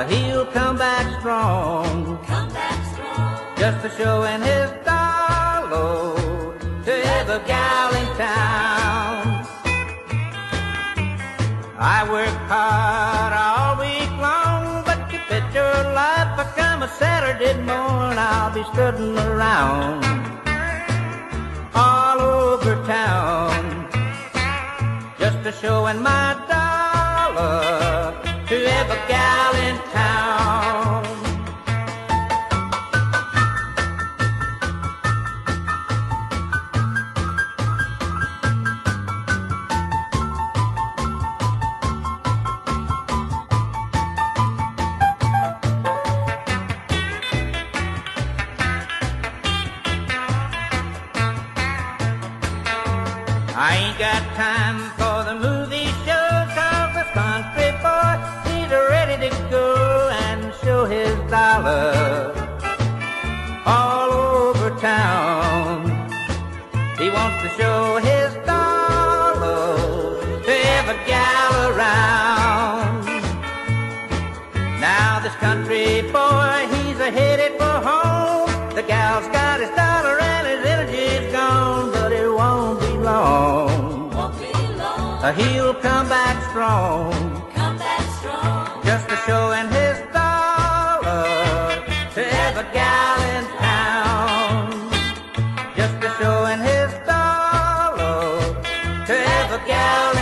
He'll come back strong, just a showing his dollar to every gal in town. I work hard all week long, but to bet your life I come a Saturday morning, I'll be strutting around all over town, just a showing my dollar to every gal in town. I ain't got time for the movie shows, 'cause this country boy, he's ready to go and show his dollar all over town. He wants to show his dollar to every gal around. Now this country boy, he's headed for home. The gal's got his dollar and his energy's gone, but it won't be long. He'll come back strong, just a showing his dollar to every gal in town, just a showing his dollar to every gal in town.